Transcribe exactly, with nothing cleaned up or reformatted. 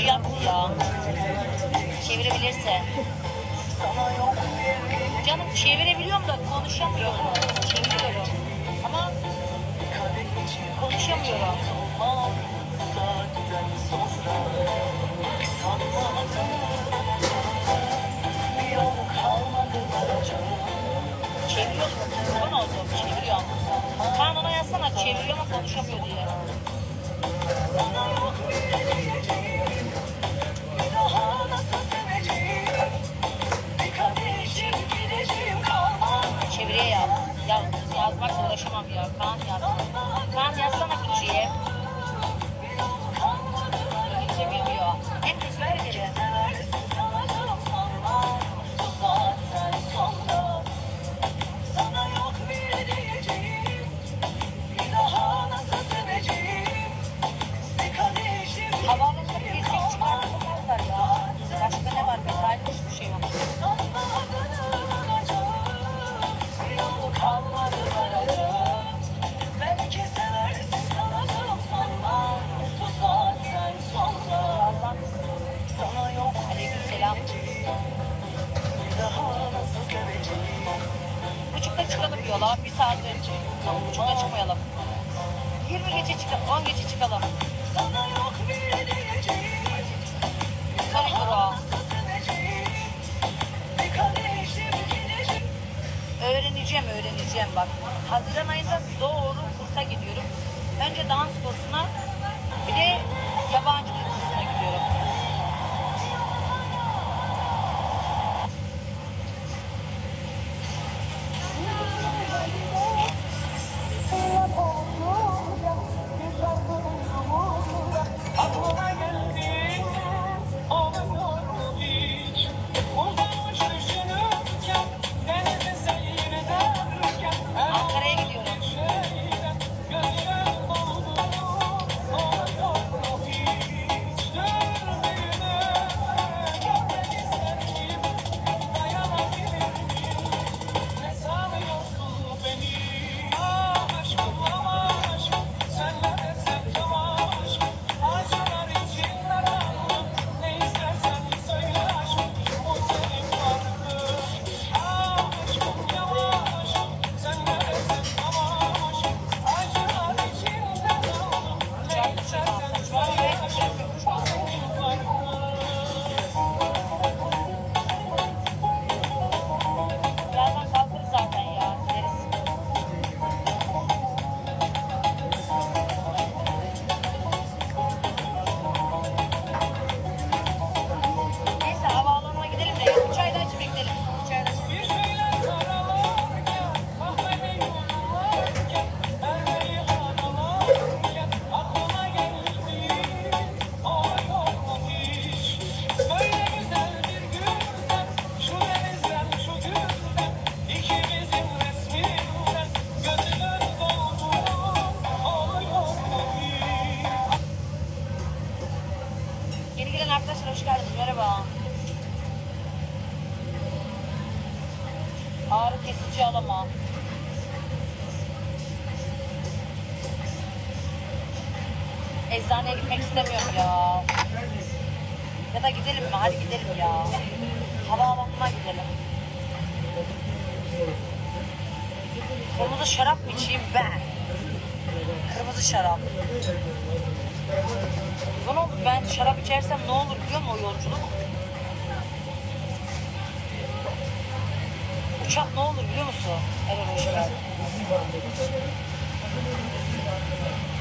yap ya. Çevirebilirse. Canım çevirebiliyorum da konuşamıyorum. Çeviriyorum. Ama konuşamıyorum. Çeviriyor mu? Kurban oldum. Çeviriyor. Tamam ona yazsana. Çeviriyor ama konuşamıyor diye. Çeviriye yaz. Ya, yazmakla uğraşamam ya. Kaan yaz. Kaan yazsana Gülcü'ye. Gülcü bilmiyor. Hem teşekkür ederim. Havaalanında bir tek çıkartmazlar ya. Başka ne var? Metal hiçbir şey yok. Aleykümselam. Buçukta çıkalım yola. Bir saat önce. Buçukta çıkmayalım. yirmi gece çıkalım. on gece çıkalım. Sorry bro. Öğreneceğim, öğreneceğim bak. Haziran ayında doğru kursa gidiyorum. Önce dans kursuna, bir de yabancı dil kursuna gidiyorum. Ankara'ya gidiyorum. Birazdan kalkarız zaten ya. Gideriz. Neyse havaalanına gidelim de ya. Bir çay daha içip gidelim. Bir çay daha içip. Yeni gelen arkadaşlar hoş geldiniz. Merhaba. Ağrı kesici alama. Eczaneye gitmek istemiyorum ya. Ya da gidelim mi? Hadi gidelim ya. Havaalanına gidelim. Kırmızı şarap mı içeyim ben? Kırmızı şarap. Bunu ben şarap içersem ne olur biliyor musun o yolculuk? Uçak ne olur biliyor musun? Evet hoş geldin.